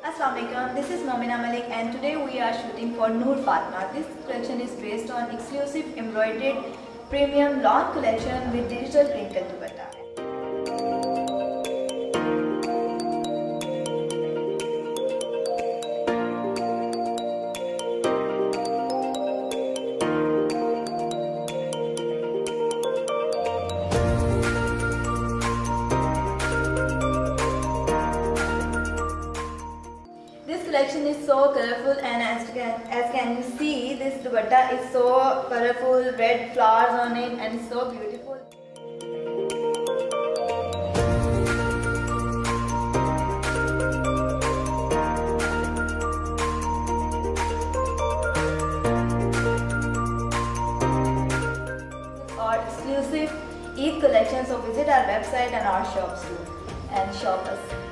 Assalamualaikum, this is Momina Malik and today we are shooting for Noor Fatma. This collection is based on exclusive embroidered premium lawn collection with digital printed dupatta. This collection is so colorful, and as can you see, this dupatta is so colorful, red flowers on it, and it's so beautiful. Our exclusive Eid collection, so visit our website and our shops too and shop us.